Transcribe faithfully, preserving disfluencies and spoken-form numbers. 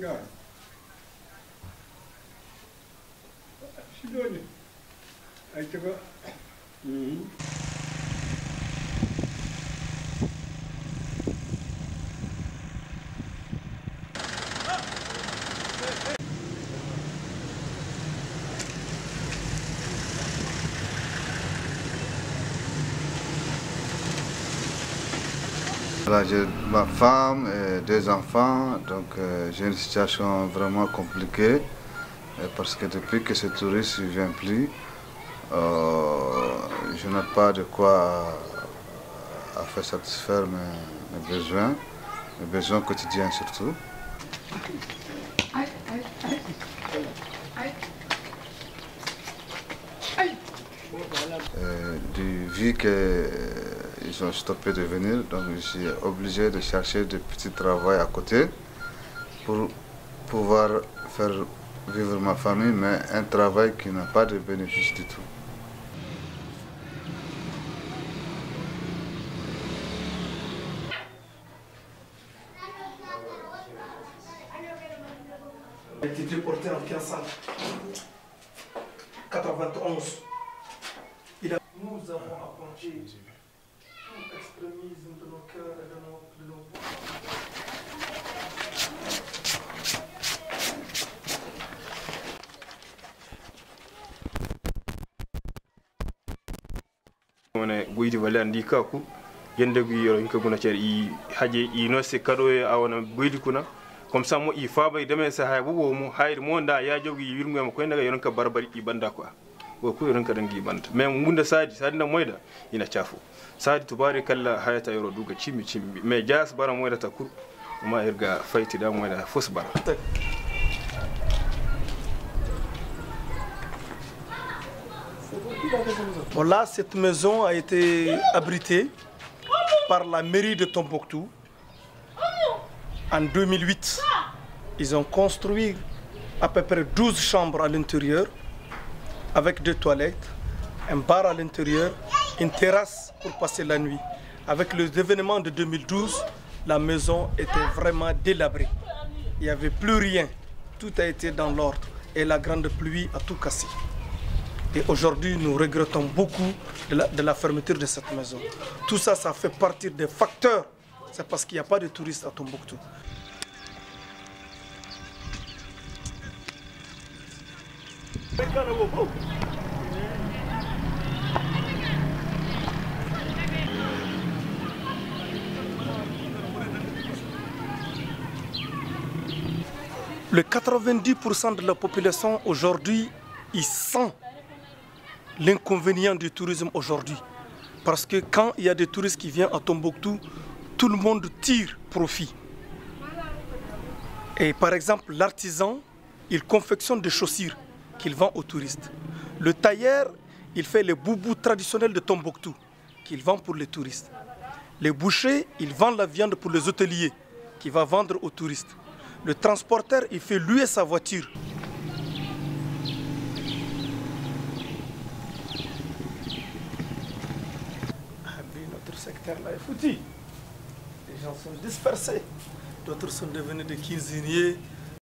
Voilà, j'ai ma femme et deux enfants, donc euh, j'ai une situation vraiment compliquée euh, parce que depuis que ce touriste ne vient plus, euh, je n'ai pas de quoi à, à faire satisfaire mes, mes besoins, mes besoins quotidiens surtout. Euh, du, vu qu'ils ont stoppé de venir, donc je suis obligé de chercher des petits travaux à côté pour pouvoir faire vivre ma famille, mais un travail qui n'a pas de bénéfice du tout. Il a été déporté en mille neuf cent quatre-vingt-onze. Il a... Nous avons apporté tout extrémisme de nos cœurs et de nos, de nos... wona goydi wala andi kaku yende go yoro inka guna cer i haje i no se kado e awona goydi kuna comme ça mo i faba deme sa hay bo mo hayr mo nda ya jogi yirmu am ko ndaga yoron ka barbari i banda ko ko ko yoron ka dangi banda mais munda sadi sadi na moyda ina chafu sadi tubarakallah hayata yoro duga chimi chimi mais jas bara moyda takur ma irga fayti da moyda fos bara. Bon, là, cette maison a été abritée par la mairie de Tombouctou en deux mille huit. Ils ont construit à peu près douze chambres à l'intérieur avec deux toilettes, un bar à l'intérieur, une terrasse pour passer la nuit. Avec les événements de deux mille douze, la maison était vraiment délabrée. Il n'y avait plus rien. Tout a été dans l'ordre et la grande pluie a tout cassé. Et aujourd'hui, nous regrettons beaucoup de la, de la fermeture de cette maison. Tout ça, ça fait partie des facteurs. C'est parce qu'il n'y a pas de touristes à Tombouctou. Le quatre-vingt-dix pour cent de la population aujourd'hui, ils sentent l'inconvénient du tourisme aujourd'hui. Parce que quand il y a des touristes qui viennent à Tombouctou, tout le monde tire profit. Et par exemple, l'artisan, il confectionne des chaussures qu'il vend aux touristes. Le tailleur, il fait les boubous traditionnels de Tombouctou qu'il vend pour les touristes. Les bouchers, ils vendent la viande pour les hôteliers qu'il va vendre aux touristes. Le transporteur, il fait louer sa voiture. Notre secteur là est foutu. Les gens sont dispersés. D'autres sont devenus des cuisiniers.